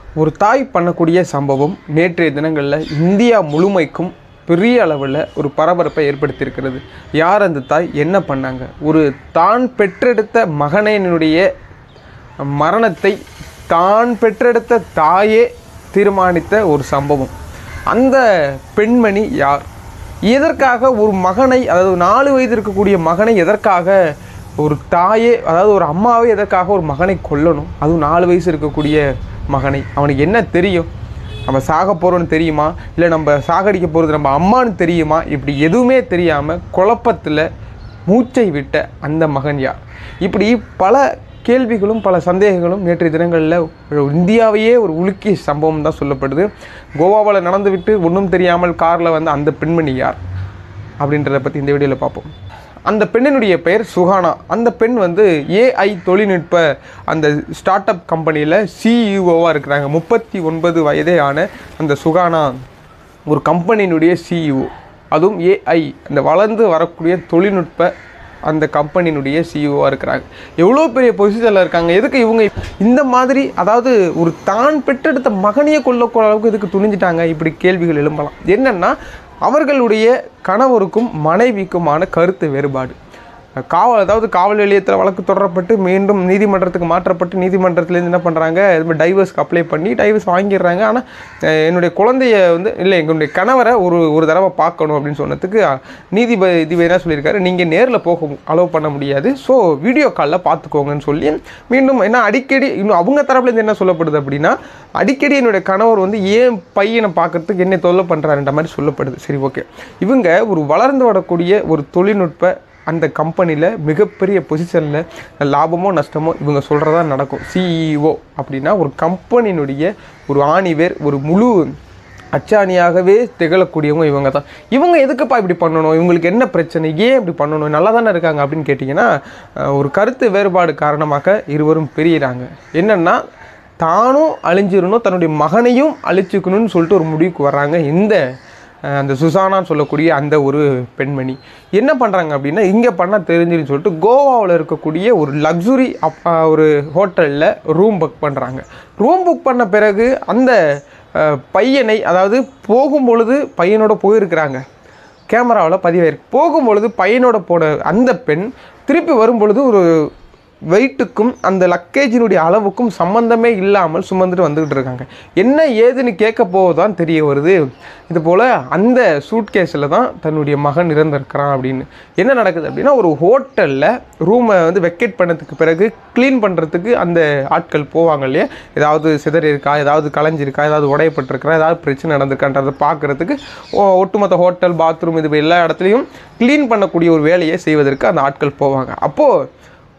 ஒரு தாய் பண்ணக்கூடிய சம்பவம் நேற்றைய தினங்களில் இந்தியா முழுமைக்கும் பெரிய அளவில் ஒரு பரபரப்பை ஏற்படுத்தியிருக்கிறது. யார் அந்த தாய், என்ன பண்ணாங்க? ஒரு தான் பெற்றெடுத்த மகனினுடைய மரணத்தை தான் பெற்றெடுத்த தாயே தீர்மானித்த ஒரு சம்பவம். அந்த பெண்மணி யார்? எதற்காக ஒரு மகனை, அதாவது 4 வயது இருக்கக்கூடிய மகனை எதற்காக ஒரு தாயே, அதாவது ஒரு அம்மாவே எதற்காக ஒரு மகனை கொல்லணும்? அதுவும் 4 வயசு இருக்கக்கூடிய மகனை. அவனுக்கு என்ன தெரியும்? நம்ம சாக போகிறோன்னு தெரியுமா, இல்லை நம்ம சாகடிக்க போகிறது நம்ம அம்மான்னு தெரியுமா? இப்படி எதுவுமே தெரியாமல் குழப்பத்தில் மூச்சை விட்ட அந்த மகன் யார்? இப்படி பல கேள்விகளும் பல சந்தேகங்களும் நேற்றைய தினங்களில் இந்தியாவையே ஒரு உலுக்கிய சம்பவம் தான் சொல்லப்படுது. கோவாவில் நடந்துவிட்டு ஒன்றும் தெரியாமல் காரில் வந்த அந்த பெண்மணி யார் அப்படின்றத பற்றி இந்த வீடியோவில் பார்ப்போம். அந்த பெண்ணினுடைய பெயர் சுகானா. அந்த பெண் ஏஐ தொழில்நுட்ப அந்த ஸ்டார்ட் அப் கம்பெனியில் சிஇஓவாக இருக்கிறாங்க. 39 வயதே ஆன அந்த சுகானா ஒரு கம்பெனியினுடைய சிஇஓ, அதுவும் ஏஐ அந்த வளர்ந்து வரக்கூடிய தொழில்நுட்ப அந்த கம்பெனியினுடைய சிஇஓவாக இருக்கிறாங்க. எவ்வளோ பெரிய பொசிஷனில் இருக்காங்க. எதுக்கு இவங்க இந்த மாதிரி, அதாவது ஒரு தான் பெற்றெடுத்த மகனையே கொல்லக்கூடிய அளவுக்கு இதுக்கு துணிஞ்சிட்டாங்க? இப்படி கேள்விகள் எழும்பலாம். என்னென்னா, அவர்களுடைய கணவருக்கும் மனைவிக்குமான கருத்து வேறுபாடு. அதாவது காவல் நிலையத்தில் வழக்கு தொடரப்பட்டு மீண்டும் நீதிமன்றத்துக்கு மாற்றப்பட்டு நீதிமன்றத்துலேருந்து என்ன பண்ணுறாங்க, இது டைவர்ஸ்க்கு அப்ளை பண்ணி டைவர்ஸ் வாங்கிடுறாங்க. ஆனால் என்னுடைய குழந்தைய இல்லை எங்களுடைய கணவரை ஒரு தடவை பார்க்கணும் அப்படின்னு சொன்னதுக்கு நீதிபதி என்ன சொல்லியிருக்காரு, நீங்கள் நேரில் போக அலோவ் பண்ண முடியாது, ஸோ வீடியோ காலில் பார்த்துக்கோங்கன்னு சொல்லி மீண்டும் என்ன அடிக்கடி இன்னும் அவங்க தரப்புலேருந்து என்ன சொல்லப்படுது அப்படின்னா, அடிக்கடி என்னுடைய கணவர் ஏன் பையனை பார்க்கறதுக்கு என்ன தொல்லை பண்ணுறாருன்ற மாதிரி சொல்லப்படுது. சரி, ஓகே. இவங்க ஒரு வளர்ந்து வரக்கூடிய ஒரு தொழில்நுட்ப அந்த கம்பெனியில் மிகப்பெரிய பொசிஷனில் லாபமோ நஷ்டமோ இவங்க சொல்கிறதா நடக்கும். சிஇஓ அப்படின்னா ஒரு கம்பெனியினுடைய ஒரு ஆணிவேர், ஒரு முழு அச்சாணியாகவே திகழக்கூடியவங்க இவங்க தான். இவங்க எதுக்குப்பா இப்படி பண்ணணும், இவங்களுக்கு என்ன பிரச்சனை, ஏன் இப்படி பண்ணணும், நல்லா தானே இருக்காங்க அப்படின்னு கேட்டிங்கன்னா, ஒரு கருத்து வேறுபாடு காரணமாக இருவரும் பிரியிறாங்க. என்னென்னா, தானும் அழிஞ்சிடணும், தன்னுடைய மகனையும் அழிச்சிக்கணும்னு சொல்லிட்டு ஒரு முடிவுக்கு வர்றாங்க. அந்த சுசானான்னு சொல்லக்கூடிய அந்த ஒரு பெண்மணி என்ன பண்ணுறாங்க அப்படின்னா, இங்கே பண்ணால் தெரிஞ்சுன்னு சொல்லிட்டு கோவாவில் இருக்கக்கூடிய ஒரு லக்ஸுரி ஒரு ஹோட்டலில் ரூம் புக் பண்ணுறாங்க. ரூம் புக் பண்ண பிறகு அந்த பையனை, அதாவது போகும்பொழுது பையனோட போயிருக்கிறாங்க, கேமராவில் பதிவாயிருக்கு. போகும்பொழுது பையனோட போன அந்த பெண் திருப்பி வரும்பொழுது ஒரு வெயிட்டுக்கும் அந்த லக்கேஜினுடைய அளவுக்கும் சம்மந்தமே இல்லாமல் சுமந்துட்டு வந்துக்கிட்டு இருக்காங்க. என்ன ஏதுன்னு கேட்க போதான் தெரிய வருது, இது போல் அந்த சூட்கேஸில் தான் தன்னுடைய மகன் இறந்திருக்கிறான் அப்படின்னு. என்ன நடக்குது அப்படின்னா, ஒரு ஹோட்டலில் ரூமை வெக்கேட் பண்ணதுக்கு பிறகு க்ளீன் பண்ணுறதுக்கு அந்த ஆட்கள் போவாங்க இல்லையா, ஏதாவது சிதறி இருக்கா, ஏதாவது கலைஞ்சிருக்கா, ஏதாவது உடையப்பட்டிருக்கா, ஏதாவது பிரச்சனை நடந்திருக்கான்றதை பார்க்குறதுக்கு ஒட்டுமொத்த ஹோட்டல் பாத்ரூம் இது எல்லா இடத்துலையும் க்ளீன் பண்ணக்கூடிய ஒரு வேலையை செய்வதற்கு அந்த ஆட்கள் போவாங்க. அப்போது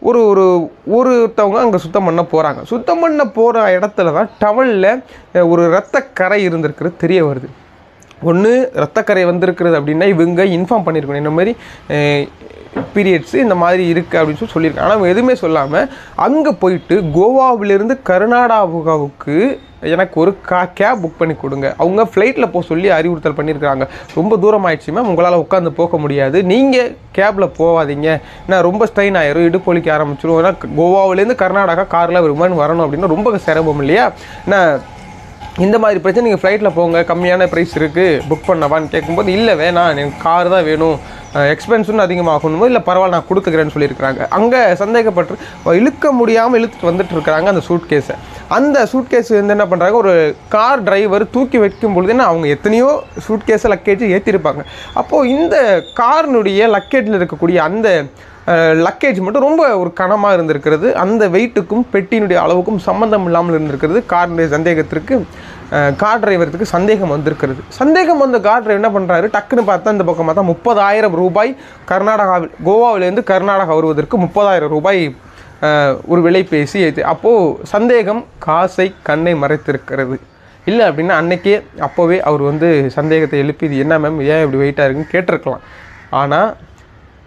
ஒருத்தவங்க அங்கே சுத்தம் பண்ண போகிறாங்க. சுத்தம் பண்ண போகிற இடத்துல தான் டவலில் ஒரு இரத்தக்கரை இருந்திருக்கிறது தெரிய வருது. ஒன்று இரத்தக்கரை வந்திருக்கிறது அப்படின்னா இவங்க இன்ஃபார்ம் பண்ணியிருக்கணும், இந்த மாதிரி பீரியட்ஸு இந்த மாதிரி இருக்குது அப்படின்னு சொல்லியிருக்காங்க. ஆனால் அவங்க எதுவுமே சொல்லாமல் அங்கே போயிட்டு கோவாவிலிருந்து கர்நாடகாவுக்கு எனக்கு ஒரு கேப் புக் பண்ணி கொடுங்க, அவங்க ஃப்ளைட்டில் போக சொல்லி அறிவுறுத்தல் பண்ணியிருக்கிறாங்க. ரொம்ப தூரம் ஆயிடுச்சு மேம், உங்களால் உட்காந்து போக முடியாது, நீங்கள் கேபில் போகாதீங்க, ஏன்னா ரொம்ப ஸ்ட்ரெயின் ஆயிரும், இடுப்பு வலிக்க ஆரம்பிச்சிடும், ஏன்னா கோவாவிலேருந்து கர்நாடகா காரில் விமானம் வரணும் அப்படின்னா ரொம்ப சிரமம் இல்லையா, ஏன்னா இந்த மாதிரி பிரச்சனை நீங்கள் ஃப்ளைட்டில் போங்க, கம்மியான ப்ரைஸ் இருக்குது, புக் பண்ணவான்னு கேட்கும்போது இல்லை வேணாம், எனக்கு கார் தான் வேணும், எக்ஸ்பென்ஸுன்னு அதிகமாகணும், இல்லை பரவாயில்ல நான் கொடுத்துக்கிறேன்னு சொல்லியிருக்கிறாங்க. அங்கே சந்தேகப்பட்டு இழுக்க முடியாமல் இழுத்துட்டு வந்துட்டு இருக்கிறாங்க அந்த சூட்கேஸை. அந்த சூட்கேஸ் என்ன பண்ணுறாங்க, ஒரு கார் டிரைவர் தூக்கி வைக்கும் பொழுதுன்னா அவங்க எத்தனையோ சூட்கேஸை லக்கேஜ் ஏற்றிருப்பாங்க. அப்போது இந்த காரினுடைய லக்கேஜில் இருக்கக்கூடிய அந்த லக்கேஜ் மட்டும் ரொம்ப ஒரு கனமாக இருந்திருக்கிறது. அந்த வெயிட்டுக்கும் பெட்டியினுடைய அளவுக்கும் சம்மந்தம் இல்லாமல் இருந்திருக்கிறது. காரினுடைய சந்தேகத்திற்கு கார் டிரைவருக்கு சந்தேகம் வந்திருக்கிறது. சந்தேகம் வந்த கார் டிரைவர் என்ன பண்ணுறாரு, டக்குன்னு பார்த்தா இந்த பக்கம் பார்த்தா 30,000 ரூபாய் கோவாவிலேருந்து கர்நாடகா வருவதற்கு 30,000 ரூபாய் ஒரு விலை பேசி அப்போது சந்தேகம் காசை கண்ணை மறைத்திருக்கிறது. இல்லை அப்படின்னா அன்னைக்கே அப்போவே அவர் சந்தேகத்தை எழுப்பி இது என்ன மேம் ஏன் இப்படி வெயிட்டாக இருக்குன்னு கேட்டிருக்கலாம். ஆனால்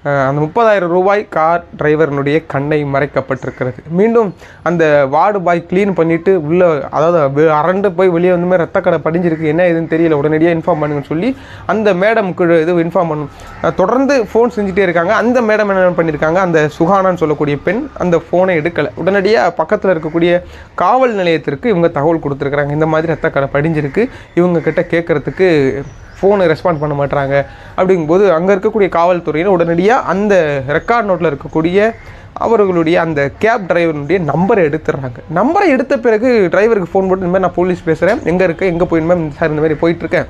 அந்த 30,000 ரூபாய் கார் டிரைவரனுடைய கண்ணை மறைக்கப்பட்டிருக்கிறது. மீண்டும் அந்த வார்டு பாய் க்ளீன் பண்ணிவிட்டு உள்ளே, அதாவது அரண்டு போய் வெளியே வந்து ரத்தக்கடை படிஞ்சிருக்கு, என்ன எதுன்னு தெரியல, உடனடியாக இன்ஃபார்ம் பண்ணுங்கன்னு சொல்லி அந்த மேடமுக்கு இது இன்ஃபார்ம் பண்ணும். தொடர்ந்து ஃபோன் செஞ்சுட்டே இருக்காங்க. அந்த மேடம் என்ன பண்ணியிருக்காங்க, அந்த சுகானான்னு சொல்லக்கூடிய பெண் அந்த ஃபோனை எடுக்கலை. உடனடியாக பக்கத்தில் இருக்கக்கூடிய காவல் நிலையத்திற்கு இவங்க தகவல் கொடுத்துருக்குறாங்க, இந்த மாதிரி ரத்தக்கடை படிஞ்சிருக்கு, இவங்க கிட்ட கேட்குறதுக்கு ஃபோனை ரெஸ்பாண்ட் பண்ண மாட்டாங்க. அப்படிங்கும்போது அங்கே இருக்கக்கூடிய காவல்துறையினர் உடனடியாக அந்த ரெக்கார்ட் நோட்டில் இருக்கக்கூடிய அவர்களுடைய அந்த கேப் டிரைவருடைய நம்பரை எடுத்துடுறாங்க. நம்பரை எடுத்த பிறகு டிரைவருக்கு ஃபோன் போட்டு, இந்த மாதிரி நான் போலீஸ் பேசுகிறேன், எங்கே இருக்கேன், எங்கே போயிடுமே சார், இந்த மாதிரி போயிட்டுருக்கேன்,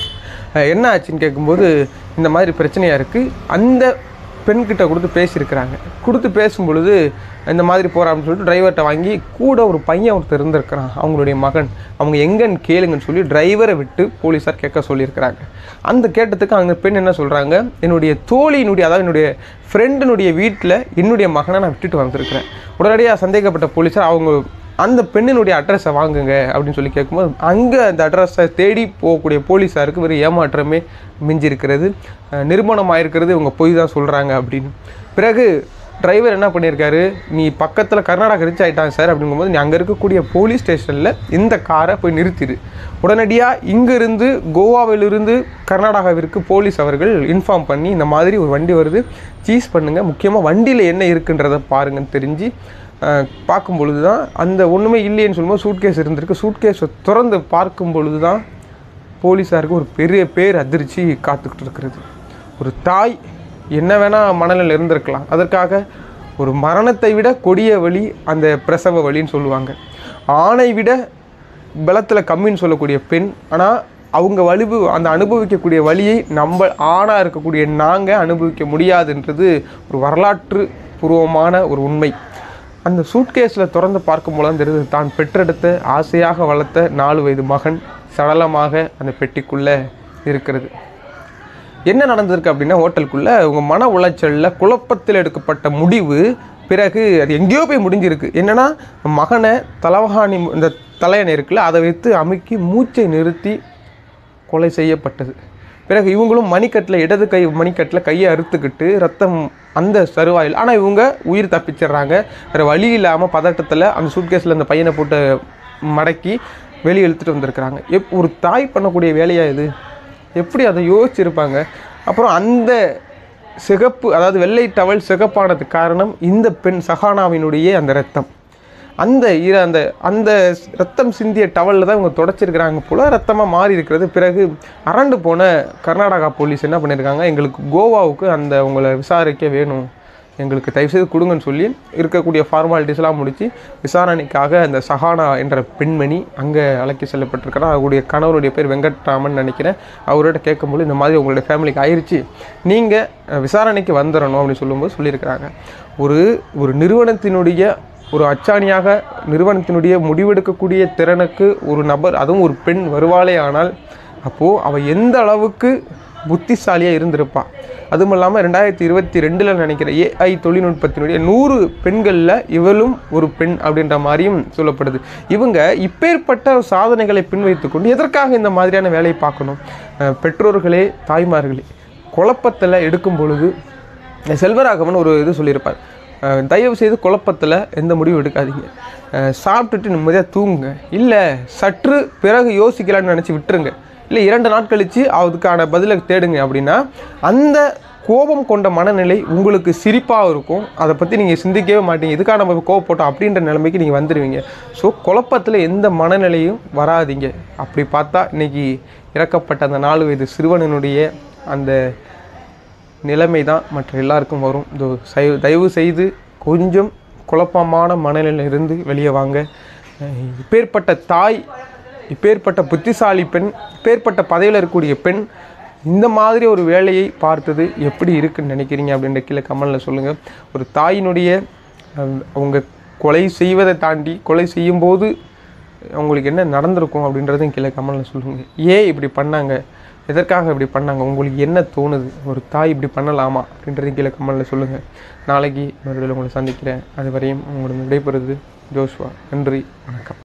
என்ன ஆச்சுன்னு கேட்கும்போது இந்த மாதிரி பிரச்சனையாக இருக்குது. அந்த பெண்கிட்ட கொடுத்து பேசியிருக்கிறாங்க. கொடுத்து பேசும்பொழுது இந்த மாதிரி போகிறான்னு சொல்லிட்டு டிரைவர்கிட்ட வாங்கி, கூட ஒரு பையன் ஒருத்தர் இருந்திருக்கிறான், அவங்களுடைய மகன், அவங்க எங்கன்னு கேளுங்கன்னு சொல்லி டிரைவரை விட்டு போலீஸார் கேட்க சொல்லியிருக்கிறாங்க. அந்த கேட்டதுக்கு அந்த பெண் என்ன சொல்கிறாங்க, என்னுடைய தோழியினுடைய, அதாவது என்னுடைய ஃப்ரெண்டினுடைய வீட்டில் என்னுடைய மகனை நான் விட்டுட்டு வந்திருக்கிறேன். உடனடியாக சந்தேகப்பட்ட போலீஸார் அவங்க அந்த பெண்ணினுடைய அட்ரஸை வாங்குங்க அப்படின்னு சொல்லி கேட்கும்போது, அங்கே அந்த அட்ரஸை தேடி போகக்கூடிய போலீஸாருக்கு வெறும் ஏமாற்றமே மிஞ்சிருக்கிறது. நிர்மாணமாயிருக்கிறது இவங்க போய் தான் சொல்கிறாங்க அப்படின்னு. பிறகு டிரைவர் என்ன பண்ணியிருக்காரு, நீ பக்கத்தில் கர்நாடகா ரீச் ஆகிட்டாங்க சார் அப்படிங்கும்போது, நீ அங்கே இருக்கக்கூடிய போலீஸ் ஸ்டேஷனில் இந்த காரை போய் நிறுத்திடு. உடனடியாக இங்கிருந்து கோவாவிலிருந்து கர்நாடகாவிற்கு போலீஸ் அவர்கள் இன்ஃபார்ம் பண்ணி, இந்த மாதிரி ஒரு வண்டி வருது, சீஸ் பண்ணுங்கள், முக்கியமாக வண்டியில் என்ன இருக்குன்றதை பாருங்கன்னு தெரிஞ்சு பார்க்கும் பொழுது தான், அந்த ஒன்றுமே இல்லைன்னு சொல்லும்போது சூட்கேஸ் இருந்திருக்கு. சூட்கேஸை திறந்து பார்க்கும் பொழுது தான் போலீஸாருக்கு ஒரு பெரிய பேர் அதிர்ச்சி காத்துக்கிட்டு இருக்கிறது. ஒரு தாய் என்ன வேணால் மனநிலையில் இருந்திருக்கலாம், அதற்காக ஒரு மரணத்தை விட கொடிய வலி அந்த பிரசவ வலின்னு சொல்லுவாங்க. ஆணை விட பலத்தில் கம்மின்னு சொல்லக்கூடிய பெண், ஆனால் அவங்க அந்த அனுபவிக்கக்கூடிய வலியை நம்ம ஆணாக இருக்கக்கூடிய நாங்கள் அனுபவிக்க முடியாதுன்றது ஒரு வரலாற்று பூர்வமான ஒரு உண்மை. அந்த சூட்கேஸில் திறந்து பார்க்கும்போது தான் தெரியுது, தான் பெற்றெடுத்த ஆசையாக வளர்த்த 4 வயது மகன் சடலமாக அந்த பெட்டிக்குள்ளே இருக்கிறது. என்ன நடந்திருக்கு அப்படின்னா, ஹோட்டலுக்குள்ளே உங்கள் மன உளைச்சலில் குழப்பத்தில் எடுக்கப்பட்ட முடிவு பிறகு அது எங்கேயோ போய் முடிஞ்சிருக்கு. என்னென்னா, மகனை தலவாணி இந்த தலையணை இருக்குல்ல, அதை வைத்து அமுக்கி மூச்சை நிறுத்தி கொலை செய்யப்பட்டது. பிறகு இவங்களும் மணிக்கட்டில், இடது கை மணிக்கட்டில் கையை அறுத்துக்கிட்டு ரத்தம் அந்த சருவாயில், ஆனால் இவங்க உயிர் தப்பிச்சிடுறாங்க. வேறு வழி இல்லாமல் பதட்டத்தில் அந்த சூட்கேஸில் அந்த பையனை போட்டு மடக்கி வெளியே இழுத்துட்டு வந்திருக்கிறாங்க. ஒரு தாய் பண்ணக்கூடிய வேலையாக இது? எப்படி அதை யோசிச்சிருப்பாங்க? அப்புறம் அந்த சிகப்பு, அதாவது வெள்ளை டவல் சிகப்பானதுக்கு காரணம் இந்த பெண் சஹானாவினுடைய அந்த ரத்தம். அந்த அந்த ரத்தம் சிந்திய டவலில் தான் இவங்க தொடச்சிருக்கிறாங்க போல், ரத்தமாக மாறி இருக்கிறது. பிறகு அரண்டு போன கர்நாடகா போலீஸ் என்ன பண்ணியிருக்காங்க, எங்களுக்கு கோவாவுக்கு அந்த உங்களை விசாரிக்க வேணும், எங்களுக்கு தயவுசெய்து கொடுங்கன்னு சொல்லி இருக்கக்கூடிய ஃபார்மாலிட்டிஸ்லாம் முடித்து விசாரணைக்காக அந்த சஹானா என்ற பெண்மணி அங்கே அழைக்கி செல்லப்பட்டிருக்கிறார். அவருடைய கணவருடைய பேர் வெங்கட்ராமன் நினைக்கிறேன். அவர்கிட்ட கேட்கும்போது, இந்த மாதிரி உங்களுடைய ஃபேமிலிக்கு ஆயிடுச்சு, நீங்கள் விசாரணைக்கு வந்துடணும் அப்படின்னு சொல்லும்போது சொல்லியிருக்கிறாங்க. ஒரு நிறுவனத்தினுடைய ஒரு அச்சாணியாக நிறுவனத்தினுடைய முடிவெடுக்கக்கூடிய திறனுக்கு ஒரு நபர், அதுவும் ஒரு பெண் வருவாளே ஆனால், அப்போது அவள் எந்த அளவுக்கு புத்திசாலியாக இருந்திருப்பா. அதுவும் இல்லாமல் 2022 நினைக்கிற AI தொழில்நுட்பத்தினுடைய 100 பெண்களில் இவளும் ஒரு பெண் அப்படின்ற மாதிரியும் சொல்லப்படுது. இவங்க இப்பேற்பட்ட சாதனைகளை பின்வைத்து கொண்டு எதற்காக இந்த மாதிரியான வேலையை பார்க்கணும்? பெற்றோர்களே, தாய்மார்களே, குழப்பத்தில் எடுக்கும் பொழுது செல்வராகவன் ஒரு இது சொல்லியிருப்பார், தயவு செய்து குழப்பத்தில் எந்த முடிவும் எடுக்காதீங்க, சாப்பிட்டுட்டு நிம்மதியாக தூங்குங்க, இல்லை சற்று பிறகு யோசிக்கலான்னு நினச்சி விட்டுருங்க, இல்லை 2 நாள் கழித்து அதுக்கான பதிலை தேடுங்க. அப்படின்னா அந்த கோபம் கொண்ட மனநிலை உங்களுக்கு சிரிப்பாக இருக்கும், அதை பற்றி நீங்கள் சிந்திக்கவே மாட்டீங்க, இதுக்காக நம்ம கோபப்பட்டோம் அப்படின்ற நிலைமைக்கு நீங்கள் வந்துடுவீங்க. ஸோ குழப்பத்தில் எந்த மனநிலையும் வராதிங்க. அப்படி பார்த்தா இன்றைக்கி இறக்கப்பட்ட அந்த 4 வயது சிறுவனுடைய அந்த நிலைமை தான் மற்ற எல்லாருக்கும் வரும். தயவு செய்து கொஞ்சம் குழப்பமான மனநிலையில் இருந்து வெளியே வாங்க. இப்பேற்பட்ட தாய், இப்பேற்பட்ட புத்திசாலி பெண், இப்பேற்பட்ட பதவியில் இருக்கக்கூடிய பெண் இந்த மாதிரி ஒரு வேலையை பார்த்தது எப்படி இருக்குன்னு நினைக்கிறீங்க அப்படின்ற கீழே கமெண்டில் சொல்லுங்கள். ஒரு தாயினுடைய அவங்க கொலை செய்வதை தாண்டி கொலை செய்யும்போது அவங்களுக்கு என்ன நடந்திருக்கும் அப்படின்றதையும் கீழே கமெண்டில் சொல்லுங்கள். ஏன் இப்படி பண்ணாங்க, எதற்காக இப்படி பண்ணாங்க, உங்களுக்கு என்ன தோணுது, ஒரு தாய் இப்படி பண்ணலாமா அப்படின்றதையும் கீழே கமெண்டில் சொல்லுங்கள். நாளைக்கு மறுபடியும் உங்களை சந்திக்கிறேன். அதுவரையும் உங்களோட விடைபெறுவது ஜோஷ்வா. நன்றி, வணக்கம்.